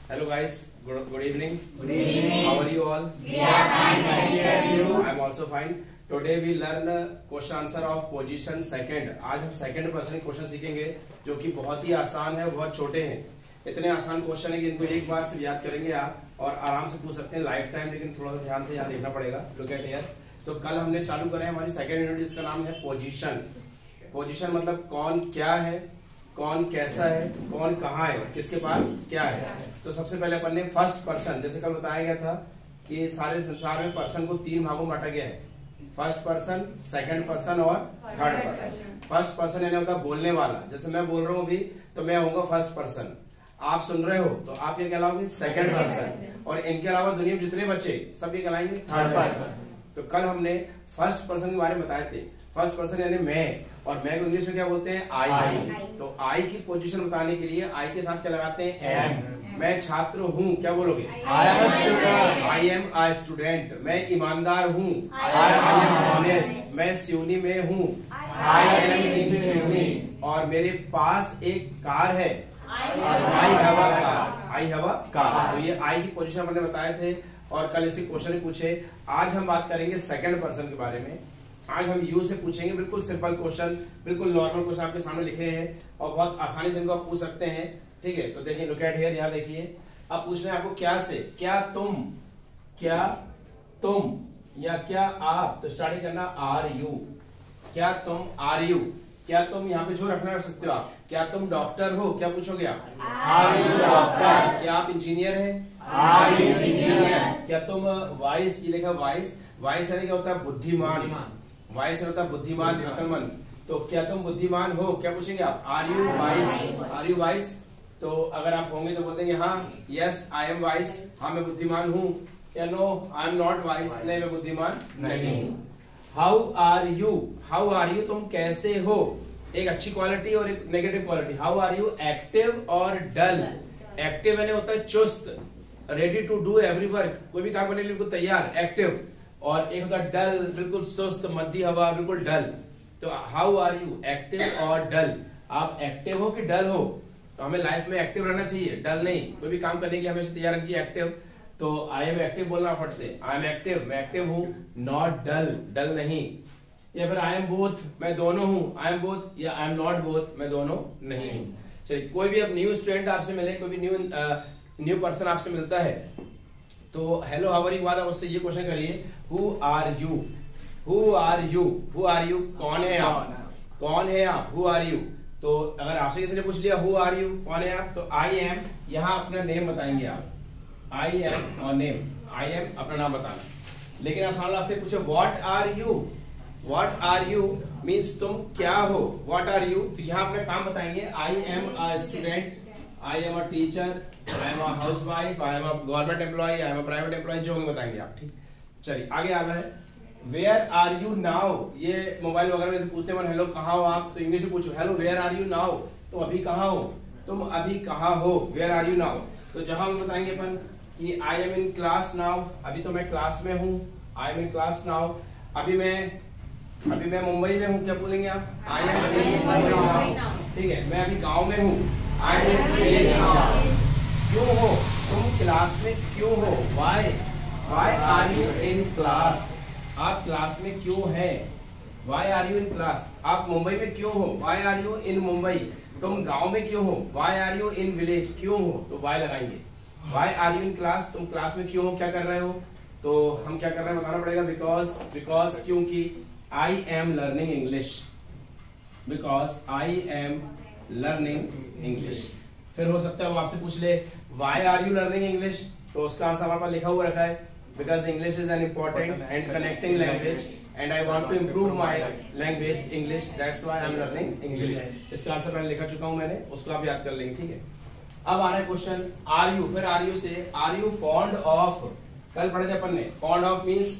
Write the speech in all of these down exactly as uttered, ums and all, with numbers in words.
Hello guys, good, good evening. Good evening. How are you all? We are fine, thank you. I am also fine. Today we learn question answer of position second. आज हम second person question सीखेंगे जो कि बहुत ही आसान है, बहुत छोटे हैं। इतने आसान क्वेश्चन है कि इनको एक बार से याद करेंगे आप और आराम से पूछ सकते हैं लाइफ टाइम, लेकिन थोड़ा सा ध्यान से याद देखना पड़ेगा। Look at here. तो कल हमने चालू करा है हमारी सेकंड यूनिट जिसका नाम है पोजीशन। पोजीशन मतलब कौन क्या है, कौन कैसा है, कौन कहाँ है, किसके पास क्या है। तो सबसे पहले अपन ने फर्स्ट पर्सन, जैसे कल बताया गया था कि सारे संसार में पर्सन को तीन भागों में बांटा गया है, फर्स्ट पर्सन, सेकंड पर्सन और थर्ड पर्सन। फर्स्ट पर्सन यानी होता है बोलने वाला। जैसे मैं बोल रहा हूँ अभी तो मैं होऊंगा फर्स्ट पर्सन, आप सुन रहे हो तो आप ये कहलाओगे सेकंड पर्सन, और इनके अलावा दुनिया में जितने बच्चे सब ये कहलाएंगे थर्ड पर्सन। तो कल हमने फर्स्ट पर्सन के बारे में बताए थे। फर्स्ट पर्सन यानी मैं, और मैं को इंग्लिश में क्या बोलते हैं, आई। तो आई की पोजीशन बताने के लिए आई के साथ क्या लगाते हैं, एम। मैं छात्र हूँ, क्या बोलोगे, I am student. I am a student. मैं ईमानदार हूँ, आई एम ऑनेस्ट। मैं सिवनी में हूँ, आई एम इन सिवनी। और मेरे पास एक कार है, I have a car. I have a car. तो ये आई की पोजीशन हमने बताए थे और कल इसी क्वेश्चन पूछे। आज हम बात करेंगे सेकंड पर्सन के बारे में। आज हम यू से पूछेंगे, बिल्कुल सिंपल क्वेश्चन, बिल्कुल नॉर्मल क्वेश्चन आपके सामने लिखे हैं और बहुत आसानी से इनको आप पूछ सकते हैं। ठीक है, तो देखिए लुक एट हियर, यहाँ देखिए। अब पूछना है आपको क्या से, क्या तुम, क्या तुम या क्या आप। तो स्टार्टिंग करना आर यू। क्या तुम, आर यू। क्या तुम यहाँ पे जो रखना रख सकते हो आप। क्या तुम डॉक्टर हो, क्या पूछोगे आप, आर यू डॉक्टर। क्या आप इंजीनियर हैं, आर यू इंजीनियर। क्या तुम वाइस, ये लिखा वाइस, वाइस यानी क्या होता है, बुद्धिमान। वाइस होता है बुद्धिमान, अक्लमंद। तो क्या तुम बुद्धिमान हो, क्या पूछेंगे आप, are you wise. Are you wise. तो अगर आप होंगे तो बोल देंगे हाँ, यस आई एम वाइस, हाँ मैं बुद्धिमान हूँ। या no I am not wise, नहीं मैं बुद्धिमान नहीं हूँ। How are you, how are you तुम कैसे हो, एक अच्छी क्वालिटी और एक negative quality. How are you active और डल। एक्टिव यानी होता है चुस्त, ready to do every work, कोई भी काम करने के लिए बिल्कुल तैयार, एक्टिव। और एक होता है डल, बिल्कुल सुस्त, मध्य हवा, बिल्कुल डल। तो हाउ आर यू, एक्टिव और डल। आप एक्टिव हो कि डल हो। तो हमें लाइफ में एक्टिव रहना चाहिए, डल नहीं। कोई भी काम करने के लिए हमेशा तैयार रहना चाहिए, एक्टिव। तो आई एम एक्टिव बोलना फट से, आई एम एक्टिव, मैं एक्टिव हूँ, नॉट डल, डल नहीं। या फिर आई एम बोथ, मैं दोनों हूँ, आई एम बोथ, या आई एम नॉट बोथ, मैं दोनों नहीं हूँ। चलिए, कोई भी अब न्यू स्टूडेंट आपसे मिले, कोई भी न्यू न्यू पर्सन आपसे मिलता है तो हेलो हाउ आर यू बाद उससे ये क्वेश्चन करिए, who are you. Who are you, who are you, कौन है आप, कौन है आप, हु आर यू। तो अगर आपसे किसी ने पूछ लिया हु आर यू, कौन है आप, तो आई एम, यहाँ अपना नेम बताएंगे आप, आई एम और नेम, आई एम अपना नाम बताना। लेकिन आप सवाल आपसे पूछो what are you, what are you means तुम क्या हो, व्हाट आर यू। तो यहाँ अपना काम बताएंगे, I am a student, I am a teacher, I am a house wife, I am a government employ, I am a private employ, जो हमें बताएंगे आप। ठीक, चलिए आगे आ रहा है। वेयर आर यू नाउ, ये मोबाइल वगैरह में से पूछते हैं हेलो कहाँ हो आप, तो इंग्लिश में पूछो hello where are you now, तुम अभी कहाँ हो, तुम अभी कहाँ हो, वेयर आर यू नाउ। तो जहां हम बताएंगे अपन कि I am in class now, अभी तो मैं क्लास में हूँ, I am in class now. अभी मैं अभी मैं मुंबई में हूँ, क्या बोलेंगे आप, I am in Mumbai now. ठीक है, मैं अभी गाँव में हूँ, I am in village now. क्यों हो, तुम क्लास में क्यों हो, why, why are you in class, आप क्लास में क्यों हैं, why are you in class. आप मुंबई में क्यों हो, why are you in Mumbai. तुम गांव में क्यों हो, why are you in village, क्यों हो तो वाई लगाएंगे। Y are you in class, तुम क्लास में क्यों हो, क्या कर रहे हो, तो हम क्या कर रहे हैं बताना पड़ेगा, बिकॉज, बिकॉज क्योंकि I am learning English, because I am learning English. फिर हो सकता है वो आपसे पूछ ले why are you learning English, तो उसका आंसर हमारे पास लिखा हुआ रखा है, because English is an important and connecting language and I want to improve my language English, that's why I am learning English. इसका आंसर मैंने लिखा चुका हूं मैंने, उसको आप याद कर लेंगे। ठीक है, अब आ रहा है क्वेश्चन आर यू। फिर आर यू से, आर यू फॉन्ड ऑफ, कल पढ़े थे अपन ने, फॉन्ड ऑफ मीन्स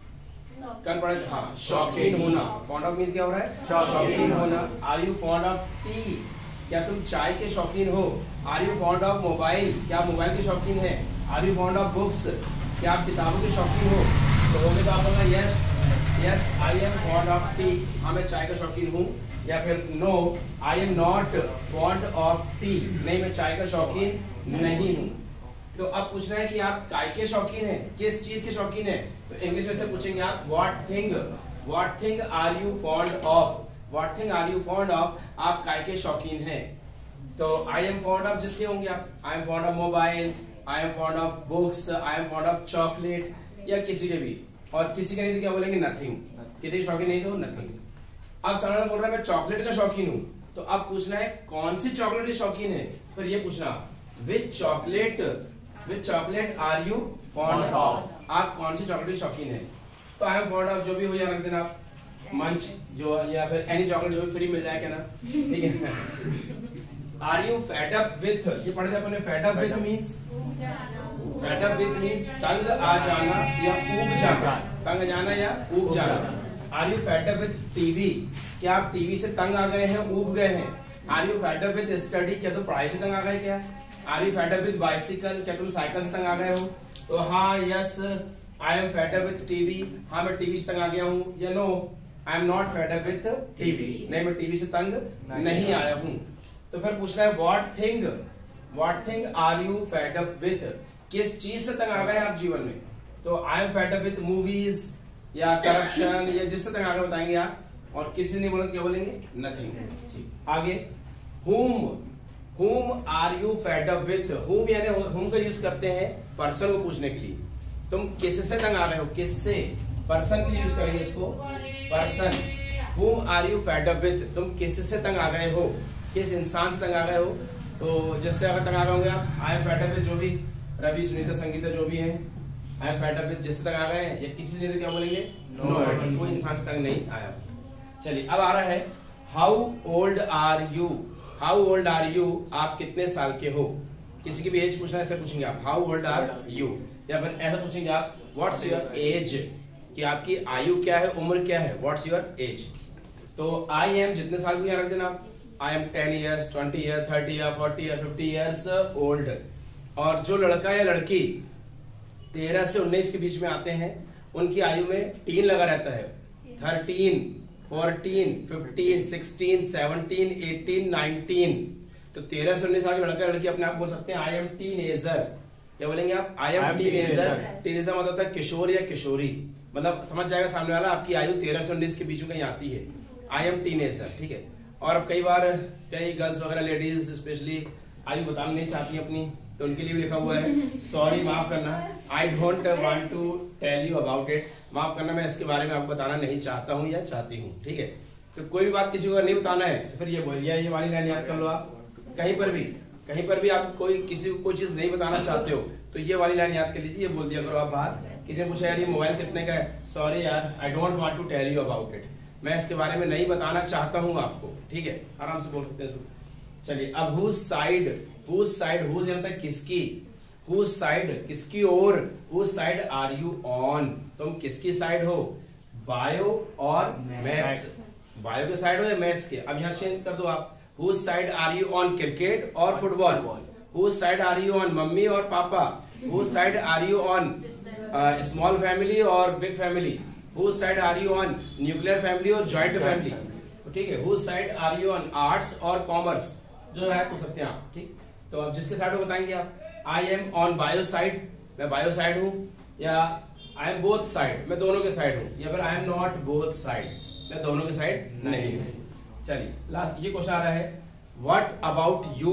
कल पढ़े थे, हाँ शौकीन होना। फॉन्ड ऑफ मीन्स क्या हो रहा है, शौकीन होना। Are you fond of tea, क्या तुम चाय के शौकीन हो। Are you fond of mobile, क्या आप मोबाइल के शौकीन है। Are you fond of books, क्या आप किताबों के शौकीन हो। तो होंगे तो आप बोलना yes, yes I am fond of tea, हाँ मैं चाय का शौकीन हूँ। या फिर no I am not fond of tea, नहीं मैं चाय का शौकीन नहीं हूँ। तो अब पूछना है कि आप काय के शौकीन हैं, किस चीज के शौकीन हैं। तो इंग्लिश में से पूछेंगे आप what thing, what thing are you fond of, what thing are you fond of, आप काय के शौकीन हैं। तो आई एम फॉन्ड ऑफ जिसके होंगे आप, I am fond of mobile, I am fond of books, I am fond of chocolate, या किसी के भी। और किसी के नहीं तो क्या बोलेंगे, नथिंग। किसी के शौकीन नहीं तो नथिंग। अब सामने वाला बोल रहा है मैं चॉकलेट का शौकीन हूं, तो अब पूछना है कौन सी चॉकलेट के शौकीन है। फिर ये पूछना which chocolate, which chocolate are you fond of, आप कौन सी चॉकलेट के शौकीन है। तो आई एम फॉन्ड ऑफ जो भी हो या रख देना आप, मंच जो, या फिर एनी चॉकलेट जो भी फ्री मिल जाए क्या ना, ठीक है। Are you fed up with, ये पढ़े थे अपने, fed up with means, fed up with means तंग आ जाना या ऊब जाना, तंग जाना या ऊब जाना। Are you fed up with TV, क्या आप टीवी से तंग आ गए हैं, ऊब गए हैं। Are you fed up with study, क्या तुम पढ़ाई से तंग आ गए क्या। Are you fed up with bicycle, क्या तुम साइकिल से तंग आ गए हो। तो हाँ, yes I am fed up with TV, हाँ मैं टीवी से तंग आ गया हूँ। या no I am not fed up with TV, नहीं मैं टीवी से तंग नहीं आया हूँ। तो फिर पूछना है what thing, what thing are you fed up with, किस चीज से तंग आ गए आप जीवन में। तो I am fed up with movies या करप्शन, या जिससे तंग आ गए बताएंगे आप। और किसी ने बोला क्या बोलेंगे, नथिंग। ठीक, आगे whom, whom are you fed up with, whom यानी whom का यूज करते हैं पर्सन को पूछने के लिए। तुम किससे तंग आ गए हो, किससे, पर्सन के लिए यूज करेंगे इसको, person. whom are you fed up with, तुम किससे तंग आ गए हो, किस इंसान से तंग आ गए हो। तो जिससे अगर तंग आ गए होंगे आप, I am fed up with जो भी रवि सुनीता संगीता जो भी है, I am fed up with जिससे तंग आ गए हैं, या किसी से क्या बोलेंगे, नो, कोई इंसान से तंग नहीं आया। चलिए अब आ रहा है how old are you, how old are you, आप कितने साल के हो। किसी की भी एज पूछना है, ऐसे पूछेंगे आप हाउ ओल्ड आर यू, या फिर ऐसा पूछेंगे आप व्हाट्स योर एज, कि आपकी आयु क्या है, उम्र क्या है, व्हाट्स योर एज। तो आई एम जितने साल की रख देना, I am ten years, twenty year, thirty year, forty year, fifty years old. और जो लड़का या लड़की तेरह से उन्नीस के बीच में आते हैं, उनकी आयु में टीन लगा रहता है, thirteen, fourteen, fifteen, sixteen, seventeen, eighteen, nineteen. तो तेरह से उन्नीस साल के लड़का लड़की अपने आप बोल सकते हैं आई एम टीनेजर, क्या बोलेंगे आप, आई एम टीनेजर। टीनेजर मतलब होता है किशोर या किशोरी, मतलब समझ जाएगा सामने वाला आपकी आयु तेरह से उन्नीस के बीच में कहीं आती है, आई एम टीनेजर, ठीक है। और अब कई बार कई गर्ल्स वगैरह लेडीज स्पेशली आयु बताना नहीं चाहती अपनी, तो उनके लिए भी लिखा हुआ है सॉरी माफ करना, I don't want to tell you about it, माफ करना मैं इसके बारे में आपको बताना नहीं चाहता हूँ या चाहती हूँ, ठीक है। तो कोई भी बात किसी को नहीं बताना है तो फिर ये बोलिए, ये वाली लाइन याद कर लो आप। कहीं पर भी कहीं पर भी आप कोई किसी को कोई चीज नहीं बताना चाहते हो तो ये वाली लाइन याद कर लीजिए, ये बोल दिया करो आप बाहर। किसी ने पूछा यार ये मोबाइल कितने का है, सॉरी यार I don't want to tell you about it, मैं इसके बारे में नहीं बताना चाहता हूँ आपको, ठीक है, आराम से बोल सकते हैं। चलिए अब whose side, whose side, whose यानी किसकी, हुज साइड किसकी ओर, whose side are you on, तुम किसकी साइड हो, बायो और मैथ्स, बायो के साइड हो या मैथ्स के। अब यहाँ चेंज कर दो आप, whose side are you on cricket और football, whose side are you on mummy और papa, whose side are you on small family और big family, whose side are you on nuclear family और joint family, ठीक है। Whose side are you on arts और commerce, जो है पूछ सकते हैं आप, ठीक। तो अब जिसके साइड हो बताएंगे आप, I am on bio side, मैं बायो साइड हूं, या आई एम बोथ साइड, मैं दोनों के साइड हूं, या फिर I am not both side, मैं दोनों के साइड नहीं हूं। चलिए लास्ट ये क्वेश्चन आ रहा है what about you,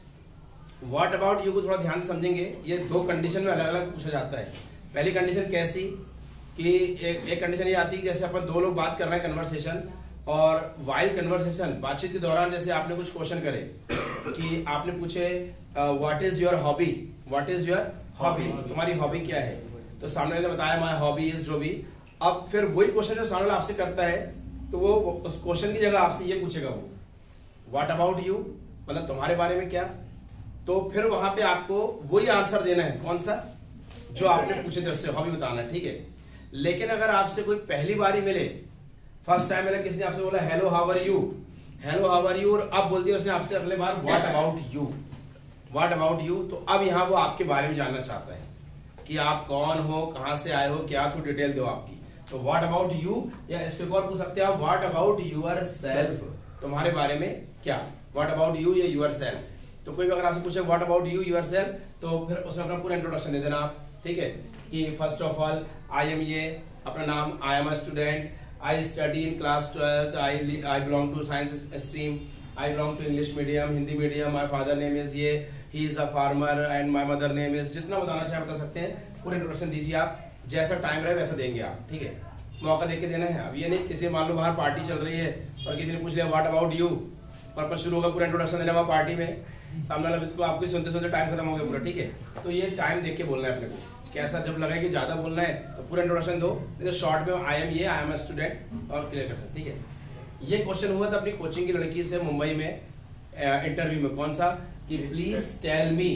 what about you को थोड़ा ध्यान से समझेंगे, ये दो कंडीशन में अलग अलग पूछा जाता है। पहली कंडीशन कैसी कि एक, एक कंडीशन ये आती है जैसे अपन दो लोग बात कर रहे हैं कन्वर्सेशन, और वाइल कन्वर्सेशन बातचीत के दौरान जैसे आपने कुछ क्वेश्चन करे कि आपने पूछे what is your hobby, what is your hobby, तुम्हारी हॉबी क्या है, तो सामने वाले ने बताया माय हॉबी इज जो भी। अब फिर वही क्वेश्चन जो सामने वाला आपसे करता है तो वो उस क्वेश्चन की जगह आपसे ये पूछेगा वो व्हाट अबाउट यू, मतलब तुम्हारे बारे में क्या, तो फिर वहां पे आपको वही आंसर देना है, कौन सा जो आपने पूछे थे उससे हॉबी बताना, ठीक है। लेकिन अगर आपसे कोई पहली बारी मिले, फर्स्ट टाइम मिले, किसी ने आपसे बोला hello how are you, hello how are you, और अब बोल दिया उसने आपसे अगले बार what about you, what about you, तो अब यहाँ वो आपके बारे में जानना चाहता है कि आप कौन हो, कहां से आए हो, क्या थोड़ी डिटेल दो आपकी। तो व्हाट अबाउट यू, या इसको एक और पूछ सकते हैं आप व्हाट अबाउट यूर सेल्फ, तुम्हारे बारे में क्या, व्हाट अबाउट यू या यूर सेल्फ। तो कोई भी अगर आपसे पूछे what about you yourself, तो फिर उसमें अपना पूरा इंट्रोडक्शन दे देना आप, ठीक है, कि first of all I am ये अपना नाम, I am a student, I study in class twelfth, I I belong to science stream, I belong to English medium, Hindi medium, my father name is ये, he is a farmer and my mother name is, जितना बताना चाहे बता सकते हैं, पूरा introduction दीजिए आप, जैसा टाइम रहे वैसा देंगे आप, ठीक है, मौका देके देना है। अब ये नहीं किसी मान लो बाहर पार्टी चल रही है और किसी ने पूछ लिया व्हाट अबाउट यू, पर्पस शुरू होगा पूरा इंट्रोडक्शन देने वहाँ पार्टी में, सामने वाला को आपको सुनते सुनते टाइम खत्म हो गया पूरा, ठीक है, तो ये टाइम देख के बोलना है अपने को, कैसा जब लगा कि ज्यादा बोलना है तो पूरा इंट्रोडक्शन दो, तो शॉर्ट में आई एम ये, आई एम अ स्टूडेंट और क्लियर कर सकते, ठीक है। ये क्वेश्चन हुआ था अपनी कोचिंग की लड़की से मुंबई में इंटरव्यू में, कौन सा, कि please tell me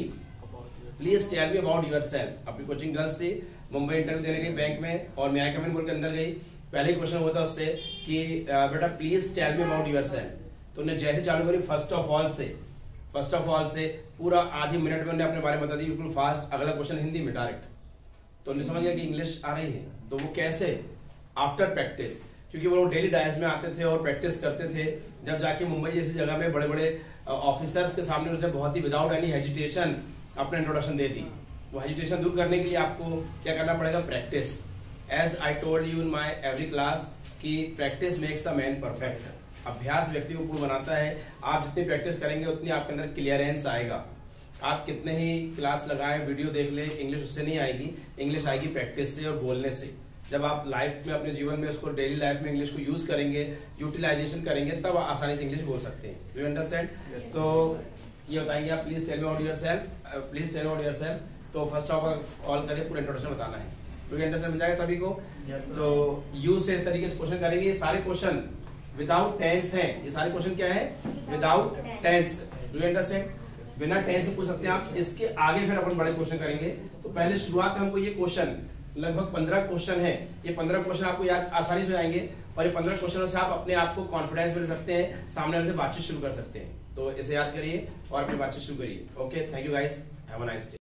please tell me about yourself. अपनी कोचिंग गर्ल्स थी, मुंबई इंटरव्यू देने गई बैंक में और मैं कमेंट बोल के अंदर गई, पहले ही क्वेश्चन हुआ था उससे कि बेटा please tell me about yourself, तो उन्हें जैसे चालू करी फर्स्ट ऑफ ऑल से फर्स्ट ऑफ ऑल से पूरा आधी मिनट में उन्हें अपने बारे में बता दी बिल्कुल फास्ट, अगला क्वेश्चन हिंदी में डायरेक्ट, तो उन्हें समझ गया कि इंग्लिश आ रही है। तो वो कैसे, आफ्टर प्रैक्टिस, क्योंकि वो डेली डायस में आते थे और प्रैक्टिस करते थे, जब जाके मुंबई जैसी जगह में बड़े बड़े ऑफिसर्स के सामने उसने बहुत ही विदाउट एनी हेजिटेशन अपना इंट्रोडक्शन दे दी। वो हेजिटेशन दूर करने के लिए आपको क्या करना पड़ेगा, practice. As I told you in my every class कि practice makes a man perfect, अभ्यास व्यक्ति को पूर्ण बनाता है। आप जितनी प्रैक्टिस करेंगे उतनी आपके अंदर क्लियरेंस आएगा। आप कितने ही क्लास लगाएं, वीडियो देख ले, इंग्लिश उससे नहीं आएगी, इंग्लिश आएगी प्रैक्टिस से और बोलने से। जब आप लाइफ में अपने जीवन में उसको डेली लाइफ में इंग्लिश को यूज करेंगे, यूटिलाइजेशन करेंगे, तब आसानी से इंग्लिश बोल सकते हैं। You understand? तो ये बताएंगे आप, please tell me about yourself, please tell me about yourself. तो फर्स्ट ऑफ ऑल करके पूरा इंट्रोडक्शन बताना है, क्योंकि अंडरस्टैंड मिल जाएगा सभी को। तो यू से इस तरीके से क्वेश्चन करेंगे। ये सारे क्वेश्चन विदाउट टेंस हैं, ये सारे क्वेश्चन क्या है, without tense. Do you understand? बिना टेंस में पूछ सकते हैं आप। इसके आगे फिर अपन बड़े क्वेश्चन करेंगे। तो पहले शुरुआत में हमको ये क्वेश्चन, लगभग पंद्रह क्वेश्चन है, ये पंद्रह क्वेश्चन आपको याद आसानी से आएंगे और ये पंद्रह क्वेश्चनों से आप अपने आप को कॉन्फिडेंस मिल सकते हैं, सामने वाले से बातचीत शुरू कर सकते हैं। तो इसे याद करिए और अपनी बातचीत शुरू करिए। Okay, thank you guys, have a nice day.